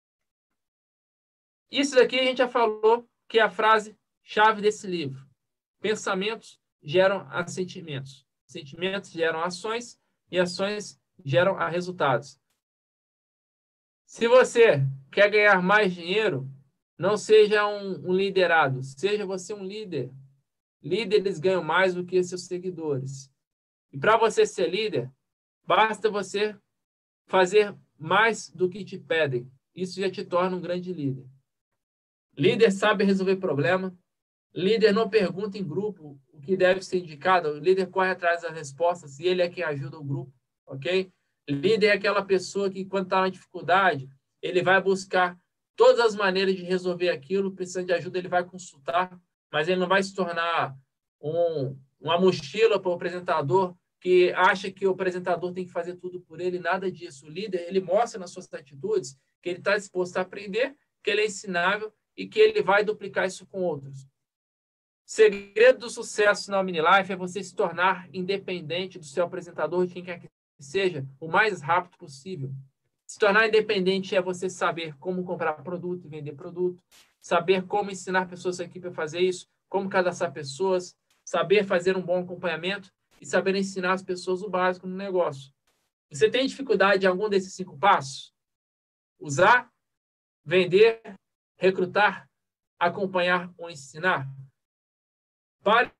Isso daqui a gente já falou que é a frase-chave desse livro. Pensamentos geram sentimentos. Sentimentos geram ações e ações geram resultados. Se você quer ganhar mais dinheiro, não seja um liderado, seja você um líder. Líderes ganham mais do que seus seguidores. E para você ser líder, basta você fazer mais do que te pedem. Isso já te torna um grande líder. Líder sabe resolver problema. Líder não pergunta em grupo o que deve ser indicado. O líder corre atrás das respostas e ele é quem ajuda o grupo, ok? Líder é aquela pessoa que, quando está na dificuldade, ele vai buscar todas as maneiras de resolver aquilo. Precisando de ajuda, ele vai consultar, mas ele não vai se tornar uma mochila para o apresentador que acha que o apresentador tem que fazer tudo por ele. Nada disso. O líder, ele mostra nas suas atitudes que ele está disposto a aprender, que ele é ensinável e que ele vai duplicar isso com outros. O segredo do sucesso na Minilife é você se tornar independente do seu apresentador, de quem quer que seja, o mais rápido possível. Se tornar independente é você saber como comprar produto e vender produto, saber como ensinar pessoas da equipe a fazer isso, como cadastrar pessoas, saber fazer um bom acompanhamento e saber ensinar as pessoas o básico no negócio. Você tem dificuldade em algum desses 5 passos? Usar, vender, recrutar, acompanhar ou ensinar? Pare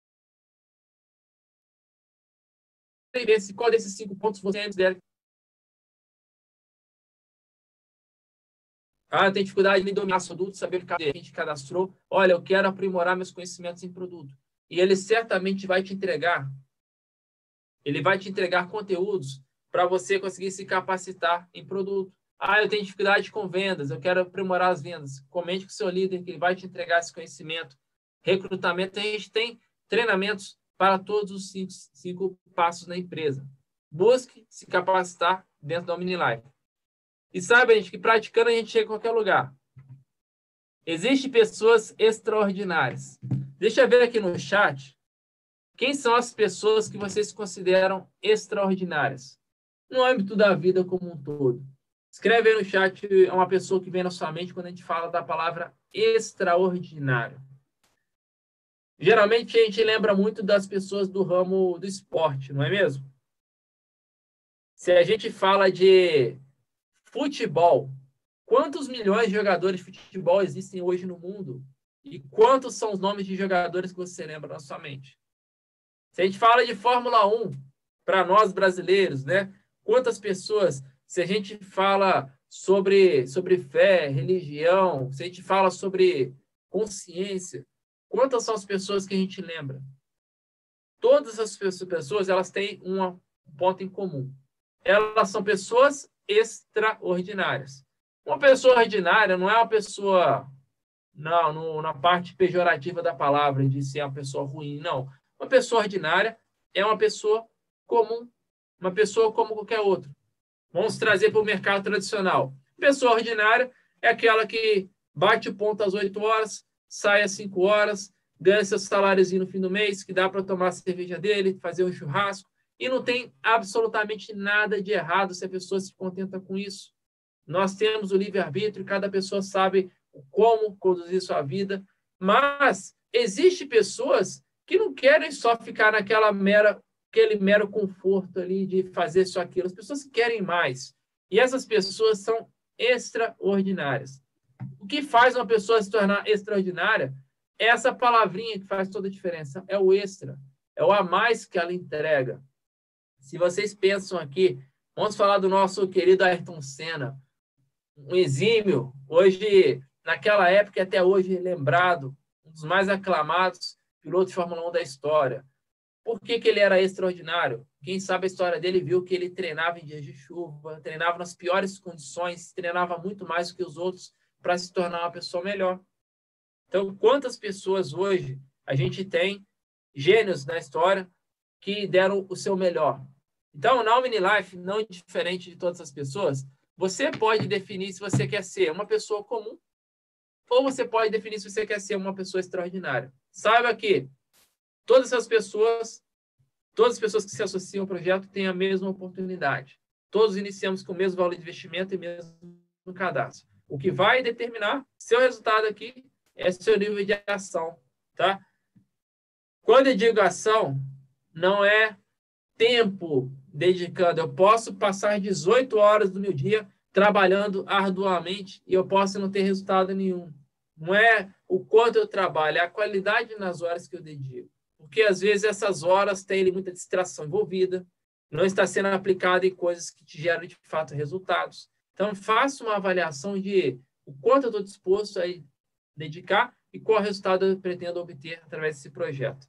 e ver se qual desses 5 pontos você considera. Eu tenho dificuldade em dominar o produto, saber o que a gente cadastrou. Olha, eu quero aprimorar meus conhecimentos em produto. E ele certamente vai te entregar. Ele vai te entregar conteúdos para você conseguir se capacitar em produto. Eu tenho dificuldade com vendas, eu quero aprimorar as vendas. Comente com o seu líder que ele vai te entregar esse conhecimento. Recrutamento, a gente tem treinamentos para todos os cinco passos na empresa. Busque se capacitar dentro da OmniLife. E saiba, gente, que praticando a gente chega a qualquer lugar. Existem pessoas extraordinárias. Deixa eu ver aqui no chat. Quem são as pessoas que vocês consideram extraordinárias? No âmbito da vida como um todo. Escreve aí no chat uma pessoa que vem na sua mente quando a gente fala da palavra extraordinário. Geralmente a gente lembra muito das pessoas do ramo do esporte, não é mesmo? Se a gente fala de futebol, quantos milhões de jogadores de futebol existem hoje no mundo? E quantos são os nomes de jogadores que você lembra na sua mente? Se a gente fala de Fórmula 1, para nós brasileiros, né? Quantas pessoas, se a gente fala sobre fé, religião, se a gente fala sobre consciência, quantas são as pessoas que a gente lembra? Todas as pessoas, elas têm um ponto em comum. Elas são pessoas extraordinárias. Uma pessoa ordinária não é uma pessoa, não, na parte pejorativa da palavra, de ser uma pessoa ruim, não. Uma pessoa ordinária é uma pessoa comum, uma pessoa como qualquer outra. Vamos trazer para o mercado tradicional. Pessoa ordinária é aquela que bate o ponto às 8 horas, sai às 5 horas, ganha seu saláriozinho no fim do mês, que dá para tomar a cerveja dele, fazer um churrasco, e não tem absolutamente nada de errado se a pessoa se contenta com isso. Nós temos o livre-arbítrio, cada pessoa sabe como conduzir sua vida, mas existem pessoas que não querem só ficar aquele mero conforto ali de fazer só aquilo. As pessoas querem mais. E essas pessoas são extraordinárias. O que faz uma pessoa se tornar extraordinária é essa palavrinha que faz toda a diferença. É o extra. É o a mais que ela entrega. Se vocês pensam aqui, vamos falar do nosso querido Ayrton Senna, um exímio, hoje, naquela época e até hoje lembrado, um dos mais aclamados pilotos de Fórmula 1 da história. Por que ele era extraordinário? Quem sabe a história dele viu que ele treinava em dias de chuva, treinava nas piores condições, treinava muito mais do que os outros para se tornar uma pessoa melhor. Então, quantas pessoas hoje a gente tem, gênios na história, que deram o seu melhor? Então, na OmniLife, não diferente de todas as pessoas, você pode definir se você quer ser uma pessoa comum ou você pode definir se você quer ser uma pessoa extraordinária. Saiba que todas as pessoas que se associam ao projeto têm a mesma oportunidade. Todos iniciamos com o mesmo valor de investimento e mesmo cadastro. O que vai determinar seu resultado aqui é seu nível de ação, tá? Quando eu digo ação, não é tempo dedicando. Eu posso passar 18 horas do meu dia trabalhando arduamente e eu posso não ter resultado nenhum. Não é o quanto eu trabalho, é a qualidade nas horas que eu dedico. Porque, às vezes, essas horas têm muita distração envolvida, não está sendo aplicada em coisas que te geram, de fato, resultados. Então, faça uma avaliação de o quanto eu estou disposto a dedicar e qual resultado eu pretendo obter através desse projeto.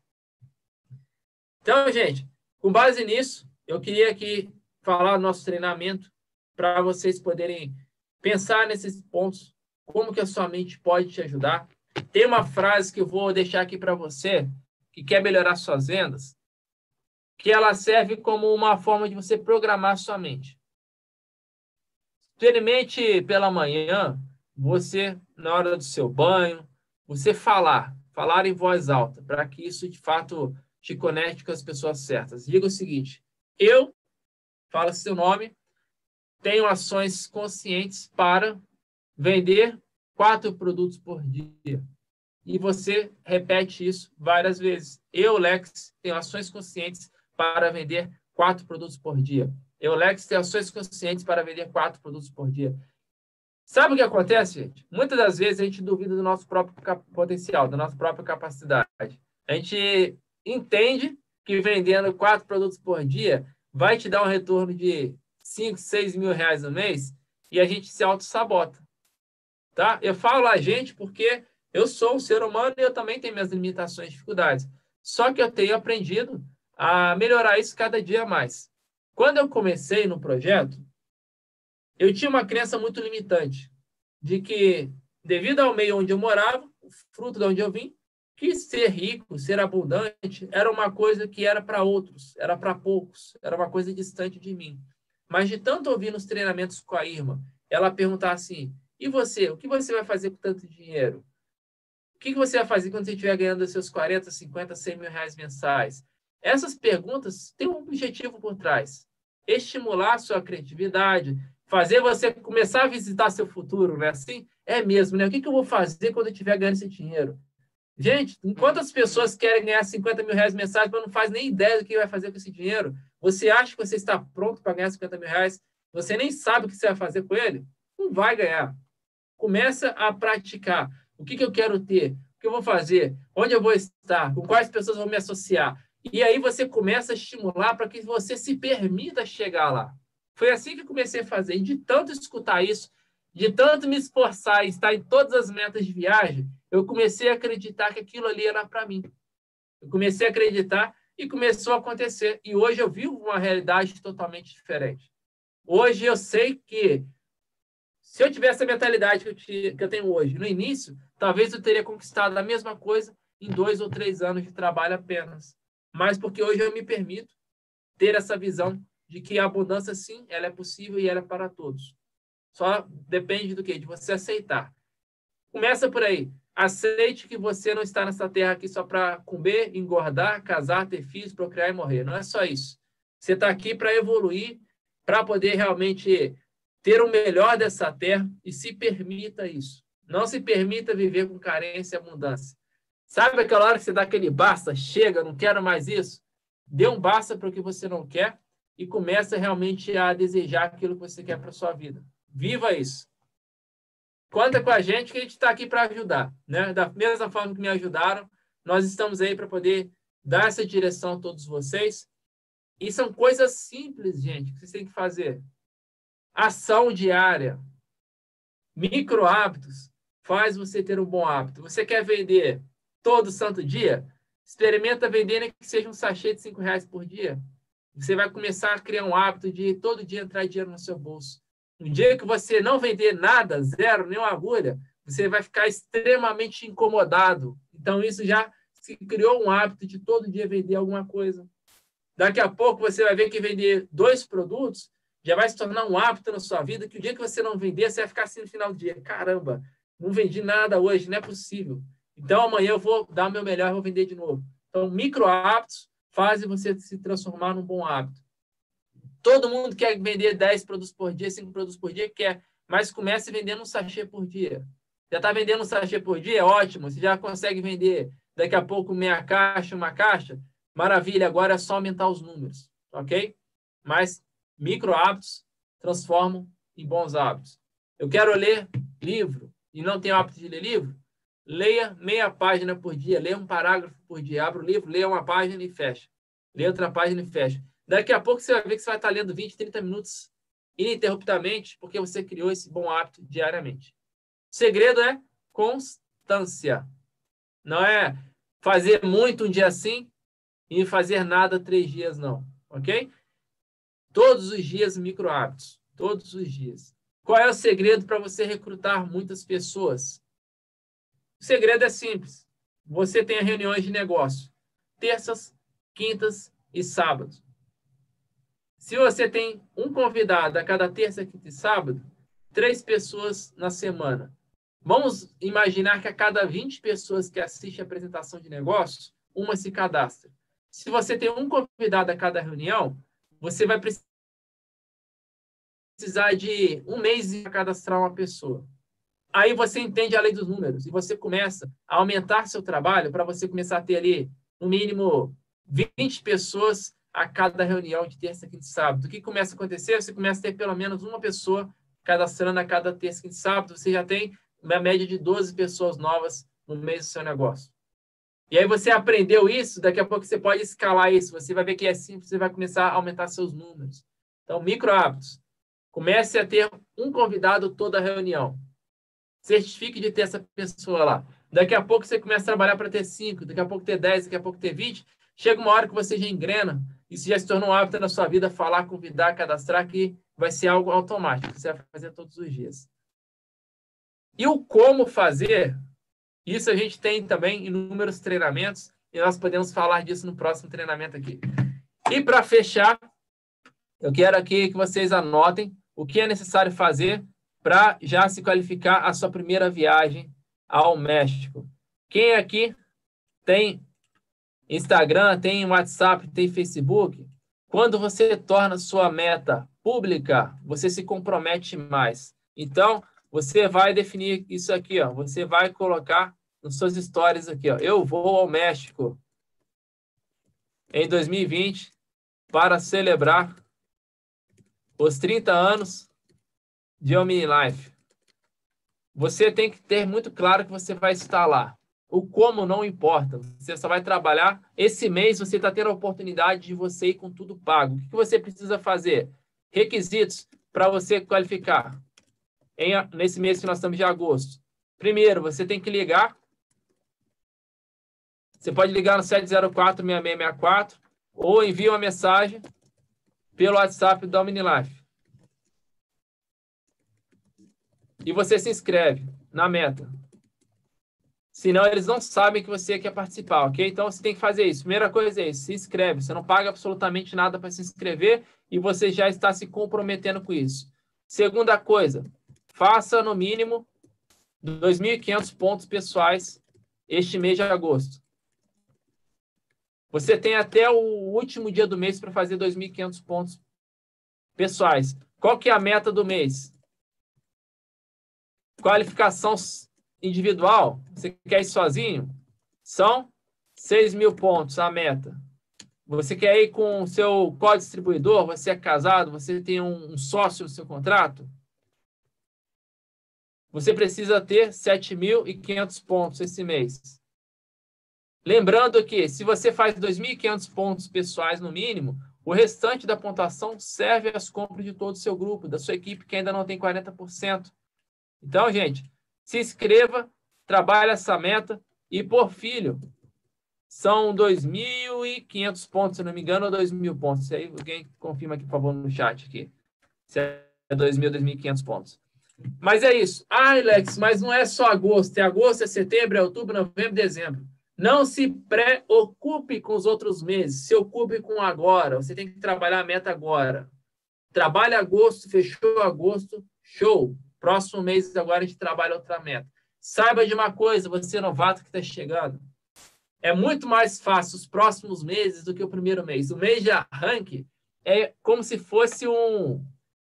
Então, gente, com base nisso, eu queria aqui falar do nosso treinamento para vocês poderem pensar nesses pontos, como que a sua mente pode te ajudar. Tem uma frase que eu vou deixar aqui para você, que quer melhorar suas vendas, que ela serve como uma forma de você programar sua mente. Experimente pela manhã, você, na hora do seu banho, você falar em voz alta, para que isso, de fato, te conecte com as pessoas certas. Diga o seguinte: eu, fala seu nome, tenho ações conscientes para vender 4 produtos por dia. E você repete isso várias vezes. Eu, Lex, tenho ações conscientes para vender 4 produtos por dia. Eu, Lex, tenho ações conscientes para vender 4 produtos por dia. Sabe o que acontece, gente? Muitas das vezes a gente duvida do nosso próprio potencial, da nossa própria capacidade. A gente entende que vendendo 4 produtos por dia vai te dar um retorno de 5, 6 mil reais no mês e a gente se auto-sabota. Tá? Eu falo a gente porque eu sou um ser humano e eu também tenho minhas limitações e dificuldades. Só que eu tenho aprendido a melhorar isso cada dia mais. Quando eu comecei no projeto, eu tinha uma crença muito limitante de que, devido ao meio onde eu morava, o fruto de onde eu vim, que ser rico, ser abundante, era uma coisa que era para outros, era para poucos, era uma coisa distante de mim. Mas de tanto ouvir nos treinamentos com a Irma, ela perguntar assim, e você, o que você vai fazer com tanto dinheiro? O que você vai fazer quando você estiver ganhando seus 40, 50, 100 mil reais mensais? Essas perguntas têm um objetivo por trás. Estimular a sua criatividade, fazer você começar a visitar seu futuro, não é assim? É mesmo, né? O que eu vou fazer quando eu estiver ganhando esse dinheiro? Gente, enquanto as pessoas querem ganhar 50 mil reais mensais, mas não faz nem ideia do que vai fazer com esse dinheiro, você acha que você está pronto para ganhar 50 mil reais? Você nem sabe o que você vai fazer com ele? Não vai ganhar. Começa a praticar. O que eu quero ter? O que eu vou fazer? Onde eu vou estar? Com quais pessoas eu vou me associar? E aí você começa a estimular para que você se permita chegar lá. Foi assim que eu comecei a fazer. E de tanto escutar isso, de tanto me esforçar e estar em todas as metas de viagem, eu comecei a acreditar que aquilo ali era para mim. Eu comecei a acreditar e começou a acontecer. E hoje eu vivo uma realidade totalmente diferente. Hoje eu sei que se eu tivesse a mentalidade que eu tenho hoje, no início, talvez eu teria conquistado a mesma coisa em 2 ou 3 anos de trabalho apenas. Mas porque hoje eu me permito ter essa visão de que a abundância, sim, ela é possível e ela é para todos. Só depende do quê? De você aceitar. Começa por aí. Aceite que você não está nessa terra aqui só para comer, engordar, casar, ter filhos, procriar e morrer. Não é só isso. Você está aqui para evoluir, para poder realmente ter o melhor dessa terra e se permita isso. Não se permita viver com carência e abundância. Sabe aquela hora que você dá aquele basta, chega, não quero mais isso? Dê um basta para o que você não quer e começa realmente a desejar aquilo que você quer para a sua vida. Viva isso. Conta com a gente que a gente está aqui para ajudar, né? Da mesma forma que me ajudaram, nós estamos aí para poder dar essa direção a todos vocês. E são coisas simples, gente, que vocês têm que fazer. Ação diária, micro hábitos, faz você ter um bom hábito. Você quer vender todo santo dia? Experimenta vender nem que seja um sachê de R$ 5 por dia. Você vai começar a criar um hábito de todo dia entrar dinheiro no seu bolso. No dia que você não vender nada, zero, nem uma agulha, você vai ficar extremamente incomodado. Então, isso já se criou um hábito de todo dia vender alguma coisa. Daqui a pouco você vai ver que vender 2 produtos já vai se tornar um hábito na sua vida, que o dia que você não vender, você vai ficar assim no final do dia. Caramba, não vendi nada hoje, não é possível. Então, amanhã eu vou dar o meu melhor e vou vender de novo. Então, micro hábitos fazem você se transformar num bom hábito. Todo mundo quer vender 10 produtos por dia, 5 produtos por dia, quer, mas comece vendendo um sachê por dia. Já está vendendo um sachê por dia? Ótimo. Você já consegue vender daqui a pouco meia caixa, uma caixa? Maravilha, agora é só aumentar os números, ok? Mas micro hábitos transformam em bons hábitos. Eu quero ler livro e não tenho hábito de ler livro? Leia meia página por dia, leia um parágrafo por dia. Abra o livro, leia uma página e fecha. Leia outra página e fecha. Daqui a pouco você vai ver que você vai estar lendo 20, 30 minutos ininterruptamente, porque você criou esse bom hábito diariamente. O segredo é constância. Não é fazer muito um dia sim e fazer nada 3 dias não. Ok? Todos os dias micro hábitos. Todos os dias. Qual é o segredo para você recrutar muitas pessoas? O segredo é simples. Você tem reuniões de negócio. Terças, quintas e sábados. Se você tem um convidado a cada terça, quinta e sábado, 3 pessoas na semana. Vamos imaginar que a cada 20 pessoas que assistem a apresentação de negócios, uma se cadastra. Se você tem um convidado a cada reunião, você vai precisar de 1 mês para cadastrar uma pessoa. Aí você entende a lei dos números e você começa a aumentar seu trabalho para você começar a ter ali, no mínimo, 20 pessoas a cada reunião de terça, quinta e sábado. O que começa a acontecer? Você começa a ter pelo menos uma pessoa cadastrando a cada terça, quinta e sábado. Você já tem uma média de 12 pessoas novas no mês do seu negócio. E aí você aprendeu isso, daqui a pouco você pode escalar isso. Você vai ver que é simples, você vai começar a aumentar seus números. Então, micro hábitos. Comece a ter um convidado toda reunião. Certifique de ter essa pessoa lá. Daqui a pouco você começa a trabalhar para ter 5, daqui a pouco ter 10, daqui a pouco ter 20. Chega uma hora que você já engrena. Isso já se tornou um hábito na sua vida, falar, convidar, cadastrar, que vai ser algo automático. Você vai fazer todos os dias. E o como fazer Isso a gente tem também inúmeros treinamentos e nós podemos falar disso no próximo treinamento aqui. E para fechar, eu quero aqui que vocês anotem o que é necessário fazer para já se qualificar a sua primeira viagem ao México. Quem aqui tem Instagram, tem WhatsApp, tem Facebook? Quando você torna sua meta pública, você se compromete mais. Então, você vai definir isso aqui, ó. Você vai colocar nas suas stories aqui, ó. Eu vou ao México em 2020 para celebrar os 30 anos de OmniLife. Você tem que ter muito claro que você vai estar lá. O como não importa. Você só vai trabalhar. Esse mês você está tendo a oportunidade de você ir com tudo pago. O que você precisa fazer? Requisitos para você qualificar. Nesse mês que nós estamos de agosto. Primeiro, você tem que ligar. Você pode ligar no 704-6664 ou envia uma mensagem pelo WhatsApp da OmniLife. E você se inscreve na meta. Senão, eles não sabem que você quer participar, ok? Então, você tem que fazer isso. Primeira coisa é isso, se inscreve. Você não paga absolutamente nada para se inscrever e você já está se comprometendo com isso. Segunda coisa, faça no mínimo 2.500 pontos pessoais este mês de agosto. Você tem até o último dia do mês para fazer 2.500 pontos pessoais. Qual que é a meta do mês? Qualificação individual, você quer ir sozinho? São 6.000 pontos a meta. Você quer ir com o seu co-distribuidor? Você é casado? Você tem um sócio no seu contrato? Você precisa ter 7.500 pontos esse mês. Lembrando que, se você faz 2.500 pontos pessoais no mínimo, o restante da pontuação serve às compras de todo o seu grupo, da sua equipe que ainda não tem 40%. Então, gente, se inscreva, trabalhe essa meta e, por filho, são 2.500 pontos, se não me engano, ou 2.000 pontos. Se aí alguém confirma aqui, por favor, no chat aqui. Se é 2.000, 2.500 pontos. Mas é isso. Ah, Alex, mas não é só agosto. É agosto, é setembro, é outubro, novembro, dezembro. Não se preocupe com os outros meses. Se ocupe com agora. Você tem que trabalhar a meta agora. Trabalhe agosto, fechou agosto, show. Próximo mês agora a gente trabalha outra meta. Saiba de uma coisa, você novato que está chegando. É muito mais fácil os próximos meses do que o primeiro mês. O mês de arranque é como se fosse um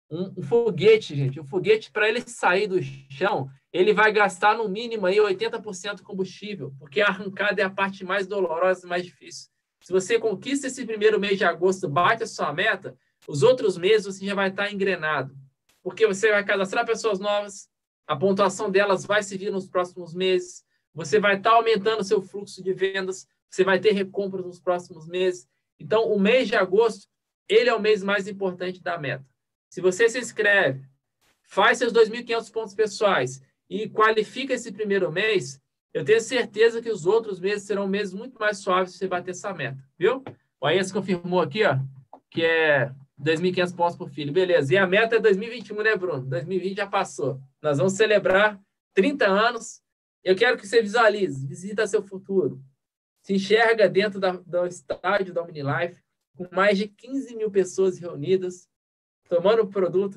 foguete, gente. Um foguete, para ele sair do chão, ele vai gastar no mínimo aí 80% de combustível, porque a arrancada é a parte mais dolorosa e mais difícil. Se você conquista esse primeiro mês de agosto, bate a sua meta, os outros meses você já vai estar engrenado, porque você vai cadastrar pessoas novas, a pontuação delas vai se vir nos próximos meses, você vai estar aumentando o seu fluxo de vendas, você vai ter recompras nos próximos meses. Então, o mês de agosto, ele é o mês mais importante da meta. Se você se inscreve, faz seus 2.500 pontos pessoais e qualifica esse primeiro mês, eu tenho certeza que os outros meses serão meses muito mais suaves se você bater essa meta, viu? O Aenzo confirmou aqui, ó, que é 2.500 pontos por filho. Beleza. E a meta é 2021, né, Bruno? 2020 já passou. Nós vamos celebrar 30 anos. Eu quero que você visualize, visita seu futuro. Se enxerga dentro do estádio da OmniLife, com mais de 15.000 pessoas reunidas, tomando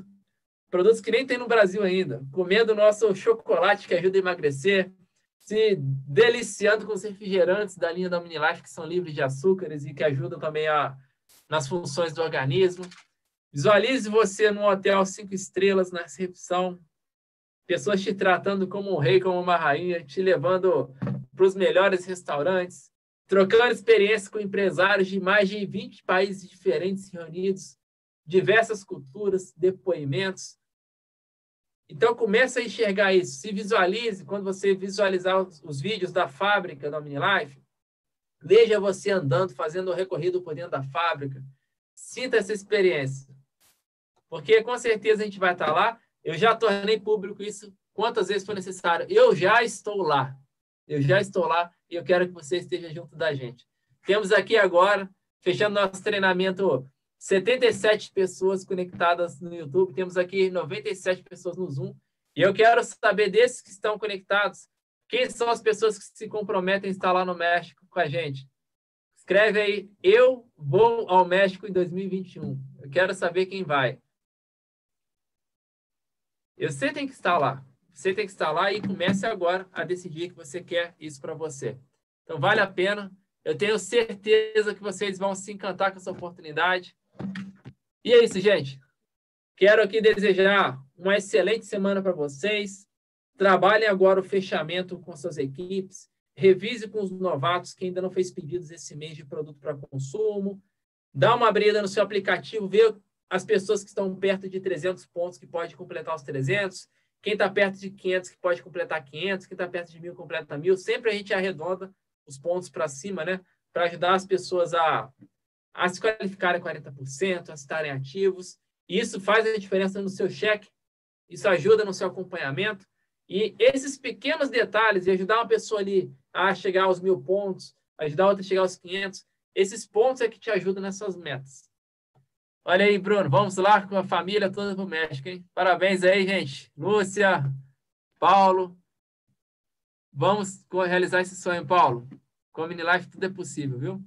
produtos que nem tem no Brasil ainda, comendo nosso chocolate que ajuda a emagrecer, se deliciando com os refrigerantes da linha da OmniLife, que são livres de açúcares e que ajudam também nas funções do organismo. Visualize você num hotel 5 estrelas, na recepção, pessoas te tratando como um rei, como uma rainha, te levando para os melhores restaurantes, trocando experiência com empresários de mais de 20 países diferentes reunidos, diversas culturas, depoimentos. Então, comece a enxergar isso. Se visualize, quando você visualizar os vídeos da fábrica da OmniLife, veja você andando, fazendo o recorrido por dentro da fábrica. Sinta essa experiência. Porque, com certeza, a gente vai estar lá. Eu já tornei público isso quantas vezes for necessário. Eu já estou lá. Eu já estou lá e eu quero que você esteja junto da gente. Temos aqui agora, fechando nosso treinamento, 77 pessoas conectadas no YouTube. Temos aqui 97 pessoas no Zoom. E eu quero saber desses que estão conectados, Quem são as pessoas que se comprometem a estar lá no México com a gente? Escreve aí, eu vou ao México em 2021. Eu quero saber quem vai. Você tem que estar lá. Você tem que estar lá e comece agora a decidir que você quer isso para você. Então, vale a pena. Eu tenho certeza que vocês vão se encantar com essa oportunidade. E é isso, gente. Quero aqui desejar uma excelente semana para vocês. Trabalhem agora o fechamento com suas equipes. Revise com os novatos que ainda não fez pedidos esse mês de produto para consumo. Dá uma abrida no seu aplicativo, vê as pessoas que estão perto de 300 pontos que pode completar os 300. Quem está perto de 500 que pode completar 500. Quem está perto de 1.000 completa 1.000. Sempre a gente arredonda os pontos para cima, né? Para ajudar as pessoas a se qualificarem 40%, a estarem ativos. E isso faz a diferença no seu cheque. Isso ajuda no seu acompanhamento. E esses pequenos detalhes de ajudar uma pessoa ali a chegar aos 1.000 pontos, ajudar outra a chegar aos 500, esses pontos é que te ajudam nessas metas. Olha aí, Bruno, vamos lá com a família toda para o México, hein? Parabéns aí, gente. Lúcia, Paulo. Vamos realizar esse sonho, Paulo. Com a Minilife tudo é possível, viu?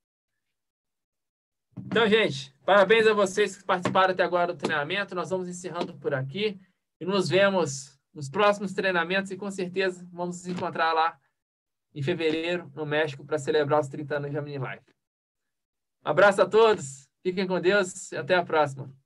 Então, gente, parabéns a vocês que participaram até agora do treinamento. Nós vamos encerrando por aqui e nos vemos nos próximos treinamentos e com certeza vamos nos encontrar lá em fevereiro, no México, para celebrar os 30 anos da Minilife. Um abraço a todos, fiquem com Deus e até a próxima.